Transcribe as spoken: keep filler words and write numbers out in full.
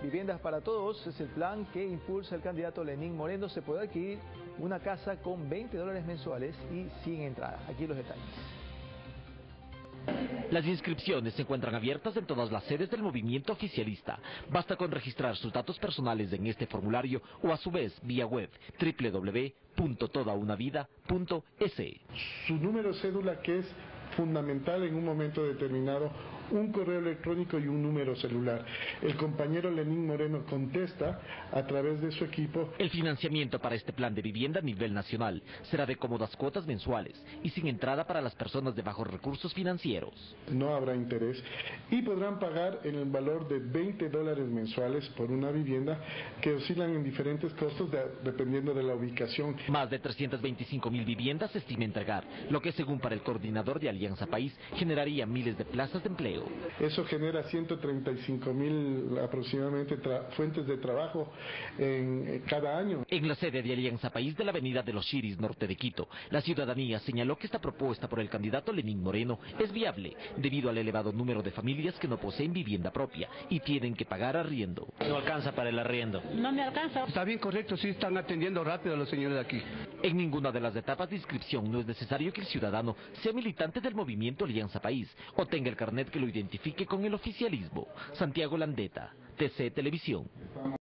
Viviendas para Todos es el plan que impulsa el candidato Lenín Moreno. Se puede adquirir una casa con veinte dólares mensuales y sin entrada. Aquí los detalles. Las inscripciones se encuentran abiertas en todas las sedes del movimiento oficialista. Basta con registrar sus datos personales en este formulario o a su vez vía web doble u doble u doble u punto toda una vida punto es. Su número cédula, que es fundamental en un momento determinado, un correo electrónico y un número celular. El compañero Lenín Moreno contesta a través de su equipo. El financiamiento para este plan de vivienda a nivel nacional será de cómodas cuotas mensuales y sin entrada para las personas de bajos recursos financieros. No habrá interés y podrán pagar en el valor de veinte dólares mensuales por una vivienda que oscilan en diferentes costos de, dependiendo de la ubicación. Más de trescientas veinticinco mil viviendas se estima entregar, lo que según para el coordinador de Alianza País generaría miles de plazas de empleo. Eso genera ciento treinta y cinco mil aproximadamente fuentes de trabajo en cada año. En la sede de Alianza País de la avenida de los Chiris, norte de Quito, la ciudadanía señaló que esta propuesta por el candidato Lenín Moreno es viable debido al elevado número de familias que no poseen vivienda propia y tienen que pagar arriendo. No alcanza para el arriendo. No me alcanza. Está bien, correcto, sí están atendiendo rápido a los señores de aquí. En ninguna de las etapas de inscripción no es necesario que el ciudadano sea militante del movimiento Alianza País o tenga el carnet que lo identifique con el oficialismo. Santiago Landeta, T C Televisión.